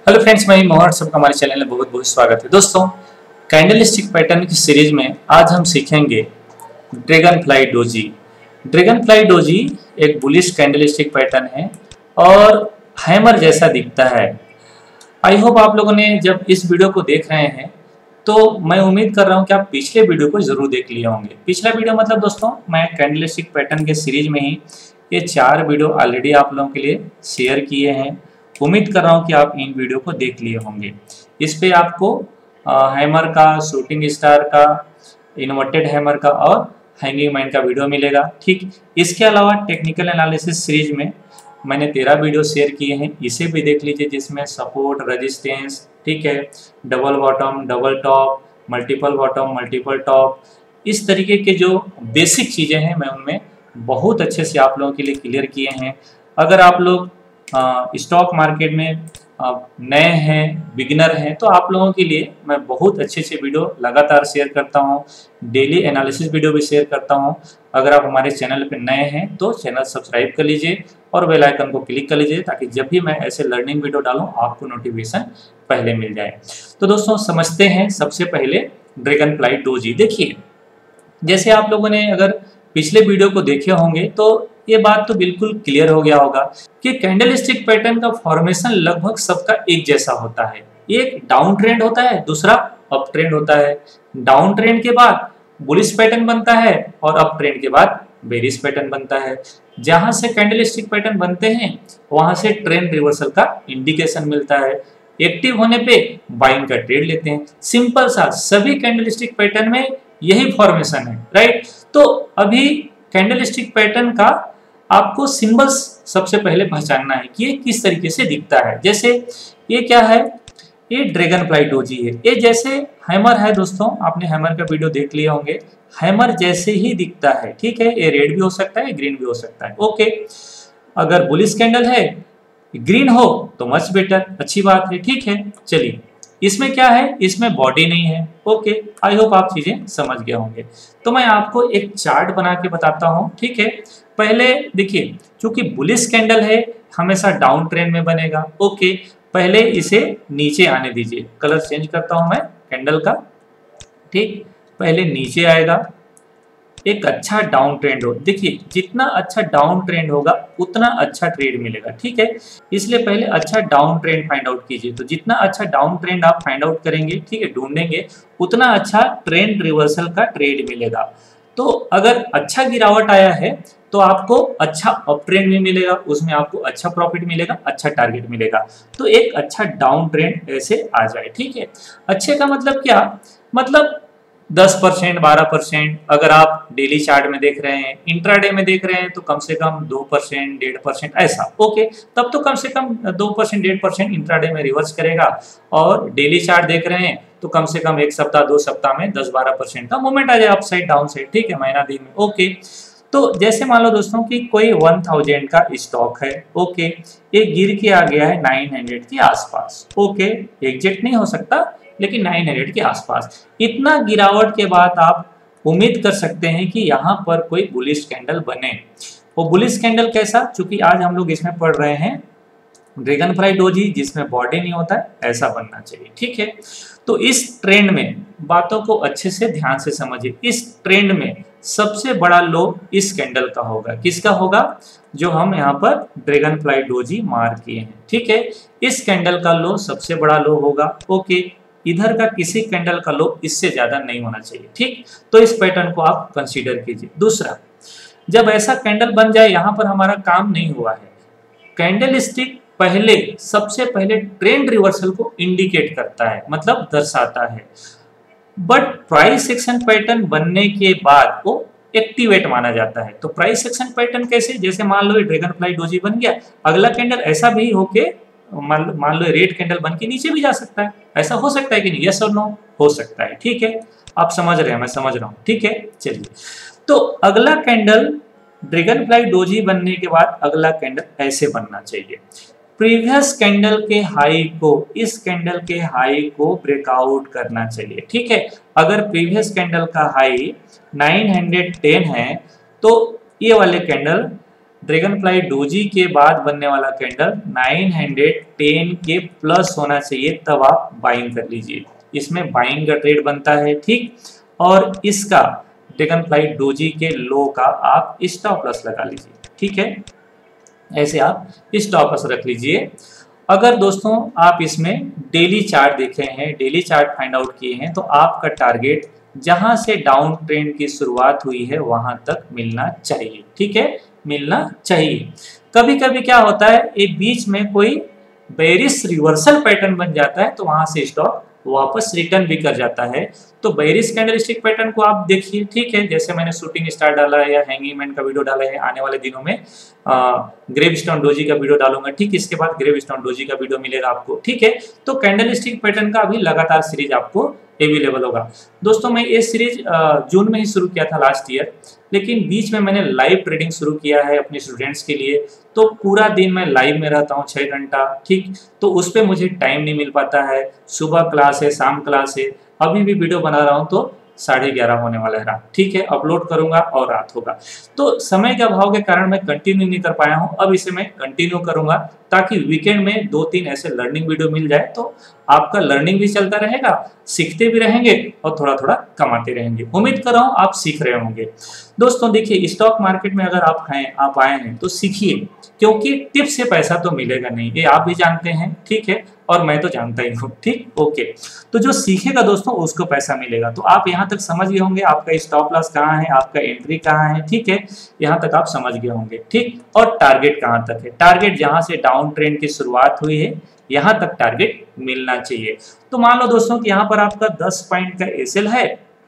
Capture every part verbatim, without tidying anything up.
Hello friends, मैं मोहन, सबका हमारे चैनल में बहुत बहुत स्वागत है। दोस्तों, कैंडलस्टिक पैटर्न की सीरीज में आज हम सीखेंगे dragonfly doji. Dragonfly doji एक बुलिश कैंडलस्टिक पैटर्न है और हैमर जैसा दिखता है। आई होप आप लोगों ने जब इस वीडियो को देख रहे हैं तो मैं उम्मीद कर रहा हूं कि आप पिछले वीडियो को जरूर देख लिए होंगे। पिछला वीडियो मतलब दोस्तों, मैं कैंडलस्टिक पैटर्न के सीरीज में ही ये चार वीडियो ऑलरेडी आप लोगों के लिए शेयर किए हैं। उम्मीद कर रहा हूं कि आप इन वीडियो को देख लिए होंगे। इस पे आपको हैमर का, शूटिंग स्टार का, इन्वर्टेड हैमर का और हैंगिंग मैन का वीडियो मिलेगा। ठीक, इसके अलावा टेक्निकल एनालिसिस सीरीज में मैंने तेरह वीडियो शेयर किए हैं, इसे भी देख लीजिए, जिसमें सपोर्ट, रेजिस्टेंस, ठीक है, double bottom, double top, multiple bottom, multiple top, इस तरीके के जो बेसिक चीज़ें हैं मैं उनमें बहुत अच्छे से आप लोगों के लिए क्लियर किए हैं। अगर आप लोग स्टॉक मार्केट में नए हैं, बिगिनर हैं, तो आप लोगों के लिए मैं बहुत अच्छे अच्छे वीडियो लगातार शेयर करता हूं। डेली एनालिसिस वीडियो भी शेयर करता हूं। अगर आप हमारे चैनल पर नए हैं तो चैनल सब्सक्राइब कर लीजिए और बेल आइकन को क्लिक कर लीजिए, ताकि जब भी मैं ऐसे लर्निंग वीडियो डालूं आपको नोटिफिकेशन पहले मिल जाए। तो दोस्तों, समझते हैं सबसे पहले ड्रैगन फ्लाई डोजी। देखिए, जैसे आप लोगों ने अगर पिछले वीडियो को देखे होंगे तो ये बात तो बिल्कुल क्लियर हो गया होगा कि कैंडलस्टिक पैटर्न का फॉर्मेशन लगभग सबका एक जैसा होता है। एक डाउन ट्रेंड होता है, दूसरा अप ट्रेंड होता है। डाउन ट्रेंड के बाद बुलिश पैटर्न बनता है और अप ट्रेंड के बाद बेरिश पैटर्न बनता है। जहां से कैंडलस्टिक पैटर्न बनते हैं वहां से ट्रेंड रिवर्सल का इंडिकेशन मिलता है। एक्टिव होने पे बाइंग का ट्रेड लेते हैं। सिंपल सा, सभी कैंडलस्टिक पैटर्न में यही फॉर्मेशन है, राइट। तो अभी कैंडलस्टिक पैटर्न का आपको सिंबल्स सबसे पहले पहचानना है कि ये किस तरीके से दिखता है। जैसे ये क्या है, ये ड्रैगन फ्लाई डोजी है। ये जैसे हैमर है दोस्तों, आपने हैमर का वीडियो देख लिए होंगे, हैमर जैसे ही दिखता है, ठीक है। ये रेड भी हो सकता है, ग्रीन भी हो सकता है, ओके। अगर बुलिश कैंडल है, ग्रीन हो तो मच बेटर, अच्छी बात है, ठीक है। चलिए, इसमें क्या है, इसमें बॉडी नहीं है, ओके। आई होप आप चीजें समझ गए होंगे। तो मैं आपको एक चार्ट बना के बताता हूं, ठीक है। पहले देखिए, क्योंकि बुलिश कैंडल है हमेशा डाउन ट्रेंड में बनेगा, ओके। पहले इसे नीचे आने दीजिए, कलर चेंज करता हूं मैं कैंडल का, ठीक। पहले नीचे आएगा, एक अच्छा डाउन ट्रेंड हो। देखिए, जितना अच्छा डाउन ट्रेंड होगा उतना अच्छा ट्रेड मिलेगा, ठीक है। इसलिए पहले अच्छा डाउन ट्रेंड फाइंड आउट कीजिए। तो जितना अच्छा डाउन ट्रेंड आप फाइंड आउट करेंगे, ठीक है, ढूंढेंगे, उतना अच्छा ट्रेंड रिवर्सल का ट्रेड मिलेगा। तो अगर अच्छा गिरावट आया है तो आपको अच्छा अप ट्रेंड भी मिलेगा, उसमें आपको अच्छा प्रॉफिट मिलेगा, अच्छा टारगेट मिलेगा। तो एक अच्छा डाउन ट्रेंड ऐसे आ जाए, ठीक है। अच्छे का मतलब क्या, मतलब दस परसेंट, बारह परसेंट। अगर आप डेली चार्ट में देख रहे हैं, इंट्राडे में देख रहे हैं, तो कम से कम दो परसेंट, डेढ़ परसेंट ऐसा, ओके। तब तो कम से कम दो परसेंट, डेढ़ परसेंट इंट्राडे में रिवर्स करेगा। और डेली चार्ट देख रहे हैं तो कम से कम एक सप्ताह, दो सप्ताह में दस बारह परसेंट का मूवमेंट आ जाए, अप साइड, डाउन साइड, ठीक है, महीना दिन में, ओके। तो जैसे मान लो दोस्तों कि कोई वन थाउजेंड का स्टॉक है, ओके, ये गिर के आ गया है नाइन हंड्रेड के आसपास, ओके। एग्जैक्ट नहीं हो सकता, लेकिन नाइन हंड्रेड के आसपास। इतना गिरावट के बाद आप उम्मीद कर सकते हैं कि यहाँ पर कोई बुलिश कैंडल बने। वो बुलिश कैंडल कैसा, चूंकि आज हम लोग इसमें पढ़ रहे हैं ड्रैगन फ्लाई डोजी, जिसमें बॉडी नहीं होता है, ऐसा बनना चाहिए, ठीक है। तो इस ट्रेंड में बातों को अच्छे से ध्यान से समझिए। इस ट्रेंड में सबसे बड़ा लो इस कैंडल का होगा। किसका होगा, जो हम यहाँ पर ड्रैगन फ्लाई डोजी मार किए हैं, ठीक है। इस कैंडल का लो सबसे बड़ा लो होगा, ओके। इधर का किसी कैंडल का लो इससे ज्यादा नहीं होना चाहिए, ठीक। तो इस पैटर्न को आप कंसीडर कीजिए। दूसरा, जब ऐसा कैंडल बन जाए, यहाँ पर हमारा काम नहीं हुआ है। कैंडल स्टिक पहले, सबसे पहले ट्रेंड रिवर्सल को इंडिकेट करता है, मतलब दर्शाता है। बट प्राइस एक्शन पैटर्न बनने के बाद वो एक्टिवेट माना जाता है। तो प्राइस एक्शन पैटर्न कैसे, जैसे मान लो ये ड्रैगन फ्लाई डोजी बन गया, अगला कैंडल ऐसा भी होके मान मान लो रेड कैंडल बन के नीचे भी जा सकता है। ऐसा हो सकता है कि नहीं, यस और नो, हो सकता है, ठीक है। आप समझ रहे हैं, मैं समझ रहा हूं, ठीक है। चलिए, तो अगला कैंडल ड्रैगन फ्लाई डोजी बनने के बाद अगला कैंडल ऐसे बनना चाहिए। प्रीवियस कैंडल के हाई को, इस कैंडल के हाई को ब्रेकआउट करना चाहिए, ठीक है। अगर प्रीवियस कैंडल का हाई नाइन हंड्रेड टेन है तो ये वाले कैंडल ड्रैगन फ्लाई डोजी के बाद बनने वाला कैंडल नाइन हंड्रेड टेन के प्लस होना चाहिए, तब आप बाइंग कर लीजिए। इसमें बाइंग का ट्रेड बनता है, ठीक। और इसका ड्रैगन फ्लाई डोजी के लो का आप स्टॉप लॉस लगा लीजिए, ठीक है। ऐसे आप स्टॉप लॉस रख लीजिए। अगर दोस्तों आप इसमें डेली चार्ट देखे हैं, डेली चार्ट फाइंड आउट किए हैं, तो आपका टारगेट जहां से डाउन ट्रेंड की शुरुआत हुई है वहां तक मिलना चाहिए, ठीक है, मिलना चाहिए। कभी कभी क्या होता है, एक बीच में कोई बेरिश रिवर्सल पैटर्न बन जाता है तो वहां से स्टॉक वापस रिटर्न भी कर जाता है। तो बेरिश कैंडलस्टिक पैटर्न को आप देखिए, ठीक है। जैसे मैंने शूटिंग स्टार डाला है या हैंगिंग मैन का वीडियो डाला है, आने वाले दिनों में ग्रेवस्टोन डोजी का वीडियो डालूंगा, ठीक। इसके बाद ग्रेवस्टोन डोजी का वीडियो मिलेगा आपको, ठीक है। तो कैंडलस्टिक पैटर्न का अभी लगातार सीरीज आपको अवेलेबल होगा। दोस्तों मैं ये सीरीज जून में ही शुरू किया था लास्ट ईयर, लेकिन बीच में मैंने लाइव ट्रेडिंग शुरू किया है अपने स्टूडेंट्स के लिए। तो पूरा दिन मैं लाइव में रहता हूँ, छः घंटा, ठीक। तो उस पर मुझे टाइम नहीं मिल पाता है। सुबह क्लास है, शाम क्लास है, अभी भी वीडियो बना रहा हूँ तो साढ़े ग्यारह होने वाला है रात, ठीक है। अपलोड करूंगा और रात होगा, तो समय के अभाव के कारण मैं कंटिन्यू नहीं कर पाया हूँ। अब इसे मैं कंटिन्यू करूंगा ताकि वीकेंड में दो तीन ऐसे लर्निंग वीडियो मिल जाए, तो आपका लर्निंग भी चलता रहेगा, सीखते भी रहेंगे और थोड़ा थोड़ा कमाते रहेंगे। उम्मीद कर रहा हूँ आप सीख रहे होंगे। दोस्तों देखिए, स्टॉक मार्केट में अगर आप हैं, आप आए हैं तो सीखिए, क्योंकि टिप से पैसा तो मिलेगा नहीं, ये आप भी जानते हैं, ठीक है, और मैं तो जानता ही हूँ, ठीक। ओके, तो जो सीखेगा दोस्तों उसको पैसा मिलेगा। तो आप यहाँ तक समझ गए होंगे आपका स्टॉप लॉस कहाँ है, आपका एंट्री कहाँ है, ठीक है, यहाँ तक आप समझ गए होंगे, ठीक। और टारगेट कहाँ तक है, टारगेट जहाँ से डाउन ट्रेंड की शुरुआत हुई है यहाँ तक टारगेट मिलना चाहिए। तो मान लो दोस्तों कि यहाँ पर आपका दस पॉइंट का एसएल है,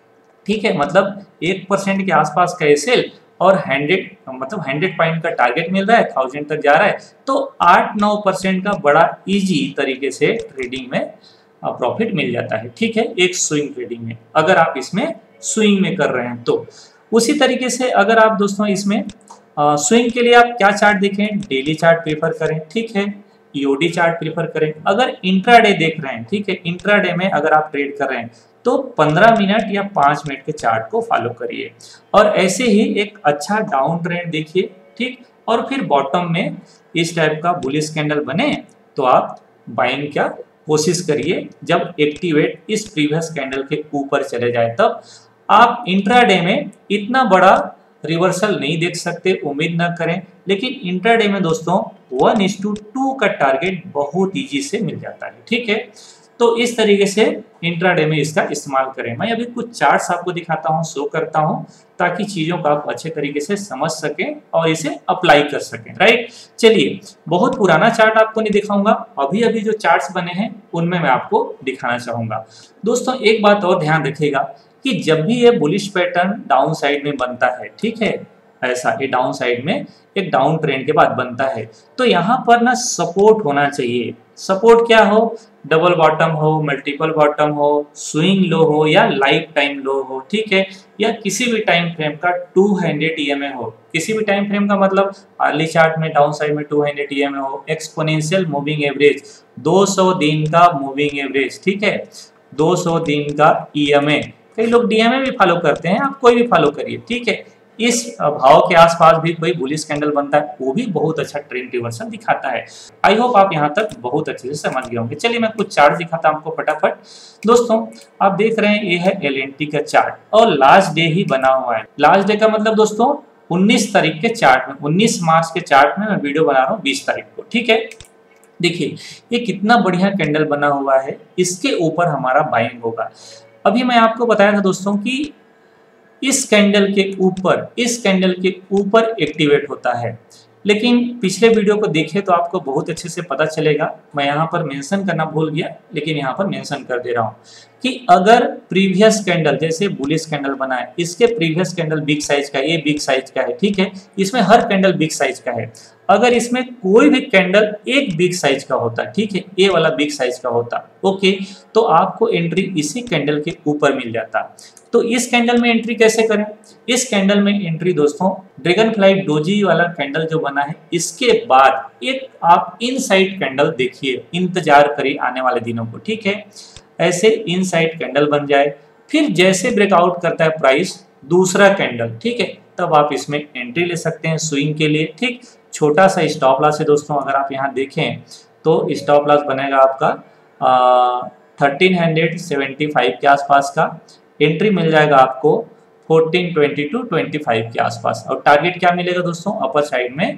ठीक है, मतलब एक परसेंट के आसपास का एसएल और हंड्रेड मतलब हंड्रेड पॉइंट का टारगेट मिल रहा है, थाउजेंड तक जा रहा है, तो आठ नौ परसेंट का बड़ा इजी तरीके से ट्रेडिंग में प्रॉफिट मिल जाता है, ठीक है, एक स्विंग ट्रेडिंग में, अगर आप इसमें स्विंग में कर रहे हैं तो। उसी तरीके से अगर आप दोस्तों इसमें स्विंग के लिए आप क्या चार्ट देखें, डेली चार्ट प्रेफर करें, ठीक है, ईओडी चार्ट प्रेफर करें। अगर इंट्राडे देख रहे हैं, ठीक है, इंट्राडे में अगर आप ट्रेड कर रहे हैं तो पंद्रह मिनट या पाँच मिनट के चार्ट को फॉलो करिए, और ऐसे ही एक अच्छा डाउन ट्रेंड देखिए, ठीक। और फिर बॉटम में इस टाइप का बुलिश कैंडल बने तो आप बाइंग क्या कोशिश करिए। जब एक्टिवेट इस प्रीवियस कैंडल के ऊपर चले जाए तब आप इंट्राडे में इतना बड़ा रिवर्सल नहीं देख सकते, उम्मीद ना करें, लेकिन इंट्राडे में दोस्तों वन इज टू टू का टारगेट बहुत ईजी से मिल जाता है, ठीक है। तो इस तरीके से इंट्राडे में इसका इस्तेमाल करें। मैं अभी कुछ चार्ट्स आपको दिखाता हूं, शो करता हूं, ताकि चीजों को आप अच्छे तरीके से समझ सकें और इसे अप्लाई कर सकें, राइट। चलिए, बहुत पुराना चार्ट आपको नहीं दिखाऊंगा, अभी अभी जो चार्ट्स बने हैं उनमें मैं आपको दिखाना चाहूंगा। दोस्तों एक बात और ध्यान रखिएगा कि जब भी ये बुलिश पैटर्न डाउन साइड में बनता है, ठीक है, ऐसा ये डाउन साइड में एक डाउन ट्रेंड के बाद बनता है, तो यहाँ पर ना सपोर्ट होना चाहिए। सपोर्ट क्या हो, डबल बॉटम हो, मल्टीपल बॉटम हो, स्विंग लो हो या लाइफ टाइम लो हो, ठीक है, या किसी भी टाइम फ्रेम का टू हंड्रेड ईएमए हो। किसी भी टाइम फ्रेम का मतलब अर्ली चार्ट में डाउन साइड में टू हंड्रेड ईएमए हो, एक्सपोनेंशियल मूविंग एवरेज दो सौ दिन का मूविंग एवरेज, ठीक है, दो सौ दिन का ईएमए। कई लोग डीएमए भी फॉलो करते हैं, आप कोई भी फॉलो करिए, ठीक है। इस भाव के आसपास भी कोई बुलिश कैंडल बनता है, वो भी बहुत अच्छा ट्रेंड रिवर्सल दिखाता है। आई होप आप यहाँ तक बहुत अच्छे से समझ गए होंगे। चलिए मैं कुछ चार्ट दिखाता हूँ आपको फटाफट। दोस्तों आप देख रहे हैं ये है एल एन टी का चार्ट और लास्ट डे ही बना हुआ है। लास्ट डे का मतलब दोस्तों उन्नीस तारीख के चार्ट में, उन्नीस मार्च के चार्ट में मैं वीडियो बना रहा हूँ बीस तारीख को, ठीक है। देखिए ये कितना बढ़िया कैंडल बना हुआ है, इसके ऊपर हमारा बाइंग होगा। अभी मैं आपको बताया था दोस्तों कि इस कैंडल के ऊपर इस कैंडल के ऊपर एक्टिवेट होता है, लेकिन पिछले वीडियो को देखें तो आपको बहुत अच्छे से पता चलेगा। मैं यहाँ पर मेंशन करना भूल गया, लेकिन यहाँ पर मेंशन कर दे रहा हूँ कि अगर प्रीवियस कैंडल जैसे बुलिश कैंडल बना है, इसके प्रीवियस कैंडल बिग साइज का, ये बिग साइज का है, ठीक है, इसमें हर कैंडल बिग साइज का है। अगर इसमें कोई भी कैंडल एक बिग साइज का होता, ठीक है, ये वाला बिग साइज का होता, ओके, तो आपको एंट्री इसी कैंडल के ऊपर मिल जाता। तो इस कैंडल में एंट्री कैसे करें? इस कैंडल में एंट्री दोस्तों ड्रैगन फ्लाई डोजी वाला कैंडल जो बना है, इसके बाद एक आप इनसाइड कैंडल देखिए, इंतजार करिए आने वाले दिनों को, ठीक है। ऐसे इनसाइड कैंडल बन जाए, फिर जैसे ब्रेकआउट करता है प्राइस दूसरा कैंडल, ठीक है, तब आप इसमें एंट्री ले सकते हैं स्विंग के लिए। ठीक, छोटा सा स्टॉप लॉस है दोस्तों, अगर आप यहाँ देखें तो स्टॉप लॉस बनेगा आपका थर्टीन हंड्रेड सेवेंटी फाइव के आसपास का। एंट्री मिल जाएगा आपको fourteen twenty to twenty five के आसपास, और टारगेट क्या मिलेगा दोस्तों अपर साइड में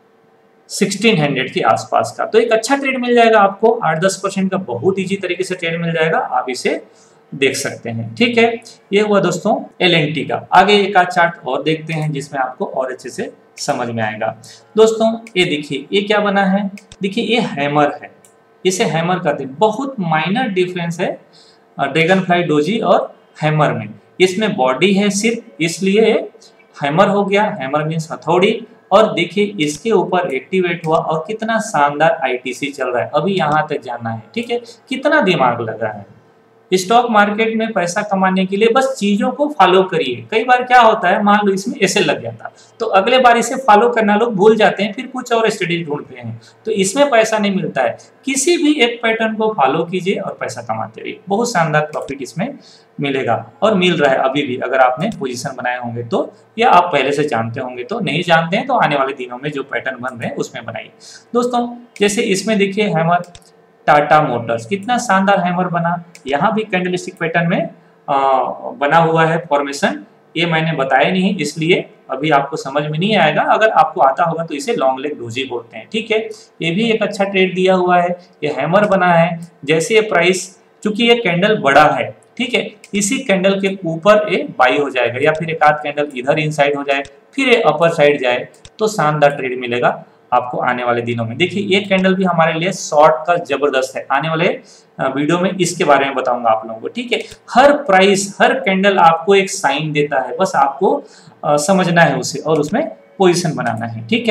सिक्सटीन हंड्रेड के आसपास का। तो एक अच्छा ट्रेड मिल जाएगा आपको, आठ दस परसेंट का बहुत इजी तरीके से ट्रेड मिल जाएगा, आप इसे देख सकते हैं। ठीक है, ये हुआ दोस्तों एल एन टी का। आगे एक आध चार्ट और देखते हैं जिसमें आपको और अच्छे से समझ में आएगा। दोस्तों ये देखिए, ये क्या बना है, देखिए ये हैमर है, इसे हैमर कहते हैं। बहुत माइनर डिफरेंस है ड्रैगन फ्लाई डोजी और हैमर में। इसमें बॉडी है सिर्फ, इसलिए हैमर हो गया। हैमर मीन्स हथौड़ी। और देखिए इसके ऊपर एक्टिवेट हुआ और कितना शानदार आई टी सी चल रहा है। अभी यहाँ तक जाना है। ठीक है, कितना दिमाग लगा है। स्टॉक मार्केट में पैसा कमाने के लिए बस चीजों को फॉलो करिए। कई बार क्या होता है, मान लो इसमें ऐसे लग जाता तो अगले बार इसे फॉलो करना लोग भूल जाते हैं, फिर कुछ और स्ट्रेटेजी ढूंढते हैं। तो इसमें पैसा नहीं मिलता है। किसी भी एक पैटर्न को फॉलो कीजिए और पैसा कमाते रहिए, बहुत शानदार प्रॉफिट इसमें मिलेगा और मिल रहा है अभी भी। अगर आपने पोजीशन बनाए होंगे तो, या आप पहले से जानते होंगे तो, नहीं जानते हैं तो आने वाले दिनों में जो पैटर्न बन रहे हैं उसमें बनाइए। दोस्तों जैसे इसमें देखिए हैमर टाटा मोटर्स, कितना शानदार हैमर बना। यहाँ भी कैंडलस्टिक पैटर्न में आ, बना हुआ है फॉर्मेशन। ये मैंने बताया नहीं इसलिए अभी आपको समझ में नहीं आएगा। अगर आपको आता होगा तो इसे लॉन्ग लेग डोजी बोलते हैं। ठीक है, ये भी एक अच्छा ट्रेड दिया हुआ है। ये हैमर बना है। जैसे ये प्राइस, चूंकि ये कैंडल बड़ा है, ठीक है, इसी कैंडल के ऊपर ये बाई हो जाएगा, या फिर एक आध कैंडल इधर इनसाइड हो जाए, फिर ये अपर साइड जाए, तो शानदार ट्रेड मिलेगा आपको आने वाले दिनों में। देखिए ये कैंडल भी हमारे लिए शॉर्ट का जबरदस्त है। आने वाले वीडियो में इसके बारे में बताऊंगा आप लोगों को। ठीक है, हर प्राइस, हर कैंडल आपको एक साइन देता है, बस आपको आ, समझना है उसे और उसमें पोजीशन बनाना है। ठीक है,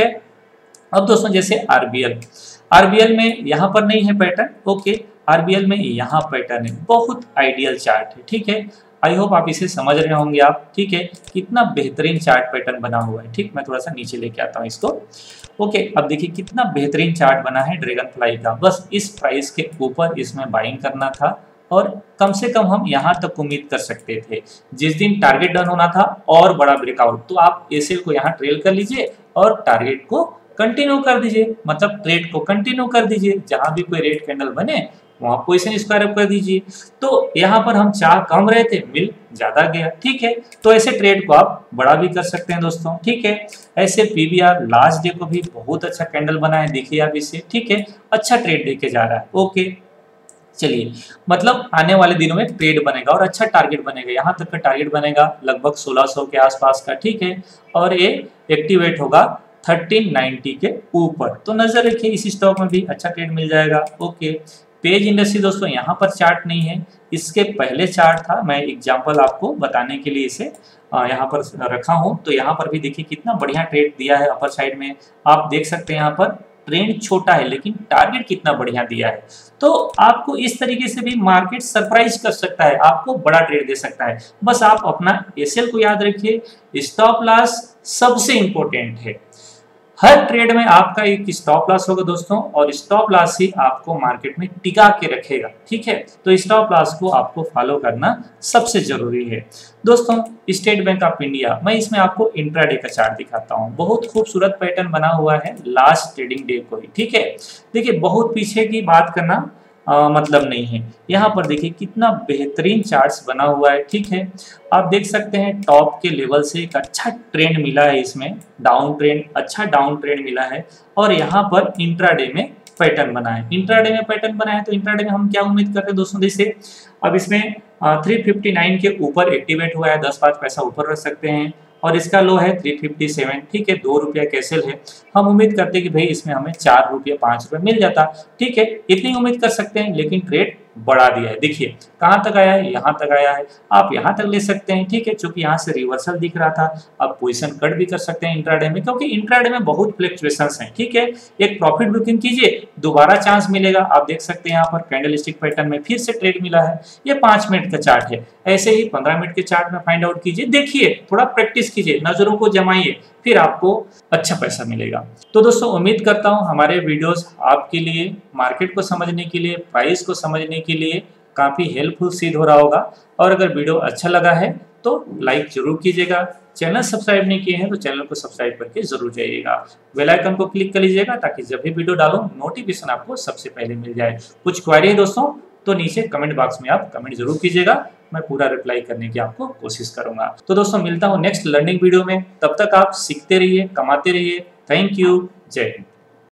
अब दोस्तों जैसे आरबीएल, आरबीएल में यहाँ पर नहीं है पैटर्न। ओके, आरबीएल में यहाँ पैटर्न है, बहुत आइडियल चार्ट है। ठीक है, आई होप आप इसे समझ रहे होंगे आप। ठीक है, कितना बेहतरीन चार्ट पैटर्न बना हुआ है। ठीक, मैं थोड़ा सा नीचे लेके आता हूँ इसको। ओके, अब देखिए कितना बेहतरीन चार्ट बना है ड्रैगन फ्लाई का। बस इस प्राइस के ऊपर इसमें बाइंग करना था और कम से कम हम यहाँ तक उम्मीद कर सकते थे। जिस दिन टारगेट डन होना था और बड़ा ब्रेकआउट, तो आप एसएल को यहाँ ट्रेल कर लीजिए और टारगेट को कंटिन्यू कर दीजिए, मतलब ट्रेड को कंटिन्यू कर दीजिए। जहां भी कोई रेड कैंडल बने वहां पोजीशन स्क्वायर अप कर दीजिए। तो यहाँ पर हम चाह कम रहे थे, मिल ज्यादा गया। ठीक है, तो ऐसे ट्रेड को आप बड़ा भी कर सकते हैं दोस्तों। ठीक है, ऐसे पीवीआर लास्ट डे को भी बहुत अच्छा कैंडल बना है, देखिए आप इसे। ठीक है, अच्छा ट्रेड देके जा रहा है। ओके, चलिए, मतलब आने वाले दिनों में ट्रेड बनेगा और अच्छा टारगेट बनेगा। यहाँ तक का टारगेट बनेगा लगभग सोलह सौ के आसपास का। ठीक है, और ये एक्टिवेट होगा थर्टीन नाइंटी के ऊपर। तो नजर रखिए, इस स्टॉक में भी अच्छा ट्रेड मिल जाएगा। ओके, पेज इंडस्ट्री दोस्तों यहाँ पर चार्ट नहीं है, इसके पहले चार्ट था। मैं एग्जांपल आपको बताने के लिए इसे यहाँ पर रखा हूँ। तो यहाँ पर भी देखिए कितना बढ़िया ट्रेड दिया है अपर साइड में। आप देख सकते हैं यहाँ पर ट्रेंड छोटा है लेकिन टारगेट कितना बढ़िया दिया है। तो आपको इस तरीके से भी मार्केट सरप्राइज कर सकता है, आपको बड़ा ट्रेड दे सकता है। बस आप अपना एसएल को याद रखिए, स्टॉप लॉस सबसे इंपॉर्टेंट है। हर ट्रेड में आपका एक स्टॉप लॉस होगा दोस्तों, और स्टॉप लॉस ही आपको मार्केट में टिका के रखेगा। ठीक है, तो स्टॉप लॉस को आपको फॉलो करना सबसे जरूरी है दोस्तों। स्टेट बैंक ऑफ इंडिया, मैं इसमें आपको इंट्राडे का चार्ट दिखाता हूँ। बहुत खूबसूरत पैटर्न बना हुआ है लास्ट ट्रेडिंग डे को ही। ठीक है, देखिए बहुत पीछे की बात करना आ, मतलब नहीं है। यहाँ पर देखिए कितना बेहतरीन चार्ट्स बना हुआ है। ठीक है, आप देख सकते हैं टॉप के लेवल से एक अच्छा ट्रेंड मिला है, इसमें डाउन ट्रेंड, अच्छा डाउन ट्रेंड मिला है। और यहाँ पर इंट्राडे में पैटर्न बना है। इंट्राडे में पैटर्न बना है तो इंट्राडे में हम क्या उम्मीद करते हैं दोस्तों, जैसे अब इसमें थ्री फिफ्टी नाइन के ऊपर एक्टिवेट हुआ है, दस पाँच पैसा ऊपर रख सकते हैं। और इसका लो है थ्री फिफ्टी सेवन। ठीक है, दो रुपया कैसेल है। हम उम्मीद करते हैं कि भाई इसमें हमें चार रुपया पाँच रुपया मिल जाता। ठीक है, इतनी उम्मीद कर सकते हैं, लेकिन ट्रेड बढ़ा दिया है। देखिए कहाँ तक आया है, यहाँ तक आया है। आप यहाँ तक ले सकते हैं। ठीक है, चूंकि यहाँ से रिवर्सल दिख रहा था, आप पोजीशन कट भी कर सकते हैं इंट्राडे में, क्योंकि इंट्राडे में बहुत फ्लक्चुएशंस हैं। ठीक है, एक प्रॉफिट बुकिंग कीजिए, दोबारा चांस मिलेगा। आप देख सकते हैं यहाँ पर कैंडलस्टिक पैटर्न में फिर से ट्रेड मिला है। ये पांच मिनट का चार्ट है, ऐसे ही पंद्रह मिनट के चार्ट में फाइंड आउट कीजिए। देखिए, थोड़ा प्रैक्टिस कीजिए, नजरों को जमाइए, फिर आपको अच्छा पैसा मिलेगा। तो दोस्तों उम्मीद करता हूं हमारे वीडियोस आपके लिए, मार्केट को समझने के लिए, प्राइस को समझने के लिए काफी हेल्पफुल सिद्ध हो रहा होगा। और अगर वीडियो अच्छा लगा है तो लाइक जरूर कीजिएगा। चैनल सब्सक्राइब नहीं किए हैं तो चैनल को सब्सक्राइब करके जरूर जाइएगा। बेल आइकन को क्लिक कर लीजिएगा ताकि जब भी वीडियो डालो नोटिफिकेशन आपको सबसे पहले मिल जाए। कुछ क्वेरी है दोस्तों तो नीचे कमेंट बॉक्स में आप कमेंट जरूर कीजिएगा, मैं पूरा रिप्लाई करने की आपको कोशिश करूंगा। तो दोस्तों मिलता हूं नेक्स्ट लर्निंग वीडियो में, तब तक आप सीखते रहिए, कमाते रहिए। थैंक यू, जय हिंद।